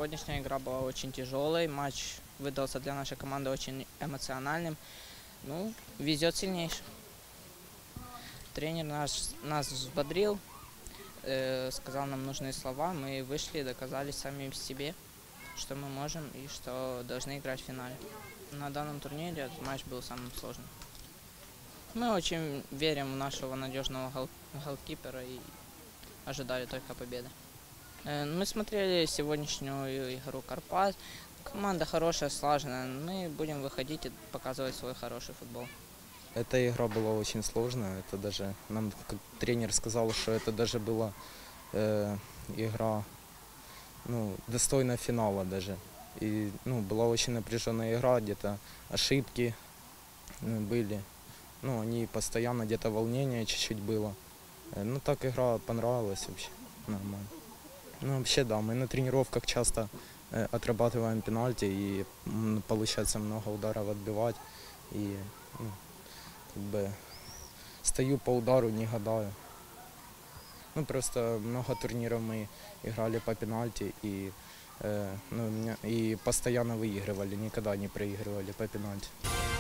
сегодняшняя игра была очень тяжелой, матч выдался для нашей команды очень эмоциональным. Ну, везет сильнейший. Тренер нас взбодрил, сказал нам нужные слова, мы вышли и доказали сами себе, что мы можем и что должны играть в финале. На данном турнире этот матч был самым сложным. Мы очень верим в нашего надежного голкипера и ожидали только победы. Мы смотрели сегодняшнюю игру Карпат. Команда хорошая, слаженная. Мы будем выходить и показывать свой хороший футбол. Эта игра была очень сложная. Это даже нам как тренер сказал, что это даже была игра достойна финала даже. И была очень напряженная игра, где-то ошибки были. Они постоянно где-то волнение чуть-чуть было. Так игра понравилась вообще нормально. Вообще да, мы на тренировках часто отрабатываем пенальти и получается много ударов отбивать. И стою по удару, не гадаю. Просто много турниров мы играли по пенальти и постоянно выигрывали, никогда не проигрывали по пенальти.